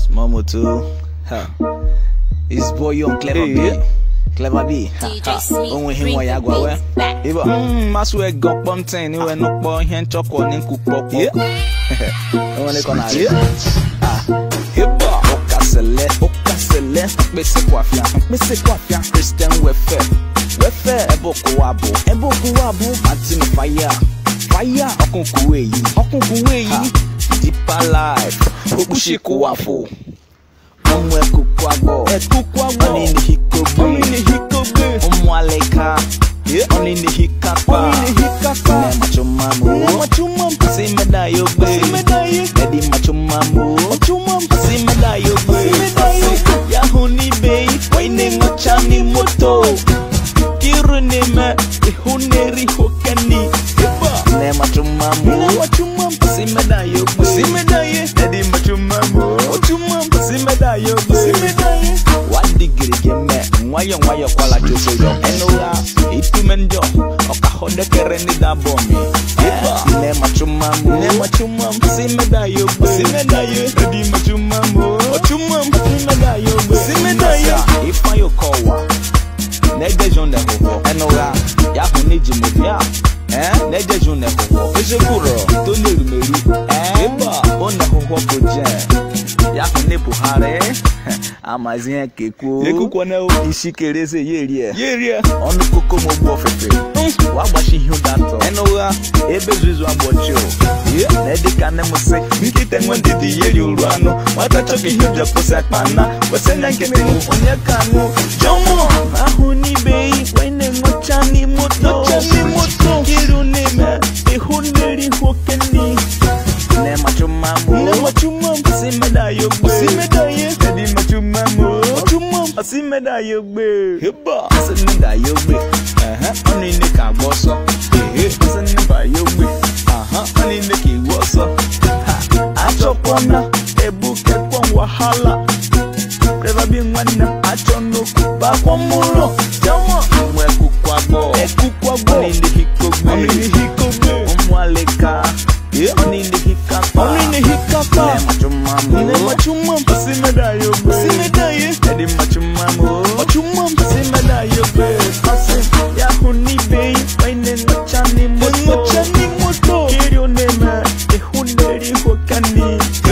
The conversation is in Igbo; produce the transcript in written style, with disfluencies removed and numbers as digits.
Momo too. It's boy young Clever B. Clever B. Onwe him wa yagwa we. Ibo. Masu e go pomten ni we no po hen choko ni kupo. Onwe ko na. Ibo. Okasele. Bese kwafia. Christian wefe. Eboku wabo. Ati ni fire. Okunkuwe yi. Deeper life. Okushiku wafo. Omwe kukwagbo. Oni ni hikobe. Omwaleka. Oni ni hikapa. Ne machumamu. Si medayo gbe. Edi machumamu. Si medayo gbe. Yahuni bei. Waine ngochani moto. Kiru neme. Ihuneri hokani. Ne machumamu. Si medayo gbe. Edi machumamu. Si medayo gbe. Wadigiri geme. Nwayo kwala joso yo. Enola. Itumenjo. Okahode kere ni dabomi. Ne machumamu. Si medayo gbe. Edi machumamu. Si medayo gbe. Ifanyo kowa. Nede jonde hoho. Enola. Yahuni jimubia. Nede jonde hoho. Ejekuro. Tone rumeri. Ona hoho proje. Yahuni Buhari. Amazin keku. Keku na o isikereze yerie. Onu koko mo gbo fefe. Wa gbashi hu dato. Enowa ebezuzu agbocho. Nede kane mo se. Nkite nwendidi yeri uruano. Wata choki hu je posa pana. Wasenya nkete mu onye kanu. Jomo ahuni bei wene ngochani moto. Kiru neme ehuneri hokeni. Ne machumamu. Si medayo gbe. Edi machumamu. Si medayo gbe. Si medayo gbe. Oni ne ka gboso. Si medayo gbe. Oni ne ki woso. Achopona ebuke kwa wahala. Preva bi nwana achono kuba kwa mulo. Jomo mwe kukwagbo. Oni ne hikobe. Omwaleka. Oni ne hikapa. Ne machumamu. Si medayo gbe. Edi machumamu. Si medayo gbe. Yahuni bei. Waine ngochani moto. Kirio neme. Ehuneri hokani.